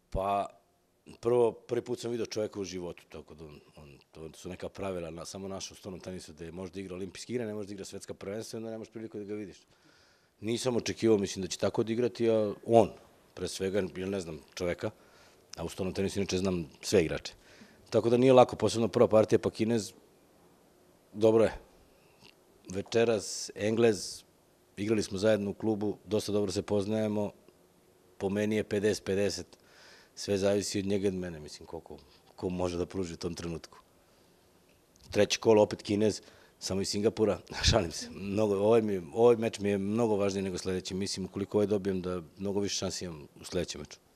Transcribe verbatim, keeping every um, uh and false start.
Pa, prvo, prvi put sam vidio čoveka u životu, tako da on, on, to su neka pravila, na, samo naša u stolnom tenisu, da je možda igra olimpijske igre, ne može da igra svetska prvenstva, onda nemaš priliku da ga vidiš. Nisam očekivao, mislim da će tako da igrati, a on, pre svega, jer ne znam čoveka, a u stolnom tenisu inače znam sve igrače. Tako da nije lako, posebno prva partija, pa Kinez, dobro je. Večeras, Englez, igrali smo zajedno u klubu, dosta dobro se poznajemo, po meni je pedeset pedeset, sve zavisi od njega i od mene, mislim, koliko ko može da pruži u tom trenutku. Treće kolo, opet Kinez, samo iz Singapura, šalim se, mnogo, ovaj, mi, ovaj meč mi je mnogo važniji nego sledeći, mislim, ukoliko ovaj dobijem da mnogo više šansi imam u sledećem meču.